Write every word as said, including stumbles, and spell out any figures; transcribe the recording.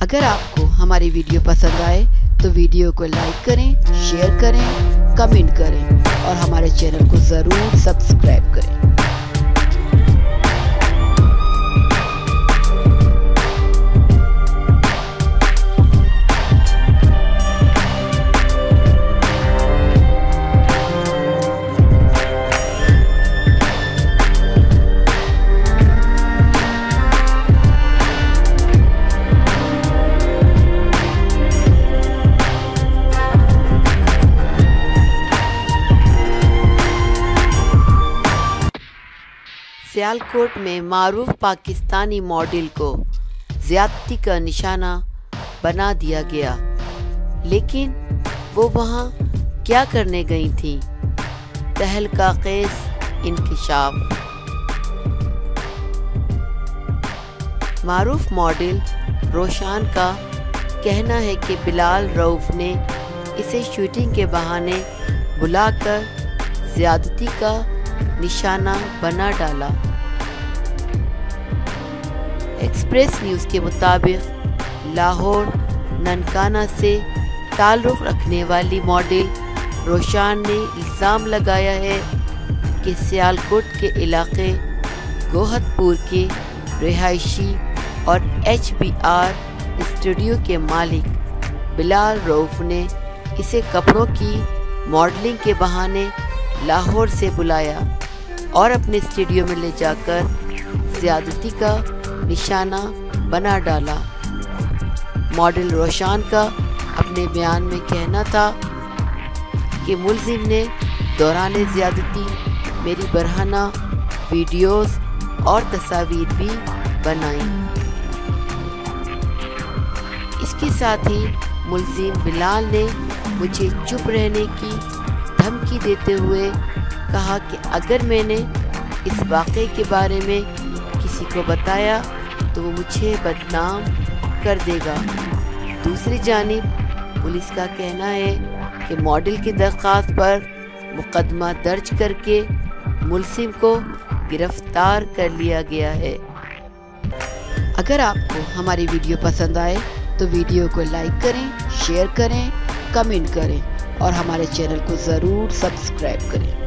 अगर आपको हमारी वीडियो पसंद आए तो वीडियो को लाइक करें, शेयर करें, कमेंट करें और हमारे चैनल को ज़रूर सब्सक्राइब करें। सियालकोट में मारूफ पाकिस्तानी मॉडल को ज़्यादती का निशाना बना दिया गया, लेकिन वो वहाँ क्या करने गई थी? तहलका खेज़ इंकशाफ। मारूफ मॉडल रोशान का कहना है कि बिलाल रऊफ ने इसे शूटिंग के बहाने बुलाकर ज़्यादती का निशाना बना डाला। एक्सप्रेस न्यूज़ के मुताबिक लाहौर ननकाना से ताल्लुक़ रखने वाली मॉडल रोशान ने इल्ज़ाम लगाया है कि सियालकोट के इलाके गोहतपुर के रिहायशी और एच बी आर स्टूडियो के मालिक बिलाल रऊफ ने इसे कपड़ों की मॉडलिंग के बहाने लाहौर से बुलाया और अपने स्टूडियो में ले जाकर ज़्यादती का निशाना बना डाला। मॉडल रोशान का अपने बयान में कहना था कि मुलजिम ने दौरान ज़्यादती मेरी बरहाना वीडियोस और तस्वीर भी बनाई। इसके साथ ही मुलजिम बिलाल ने मुझे चुप रहने की धमकी देते हुए कहा कि अगर मैंने इस वाक़े के बारे में किसी को बताया तो वो मुझे बदनाम कर देगा। दूसरी जानिब पुलिस का कहना है कि मॉडल की दरख्वास्त पर मुकदमा दर्ज करके मुलजिम को गिरफ्तार कर लिया गया है। अगर आपको हमारी वीडियो पसंद आए तो वीडियो को लाइक करें, शेयर करें, कमेंट करें और हमारे चैनल को ज़रूर सब्सक्राइब करें।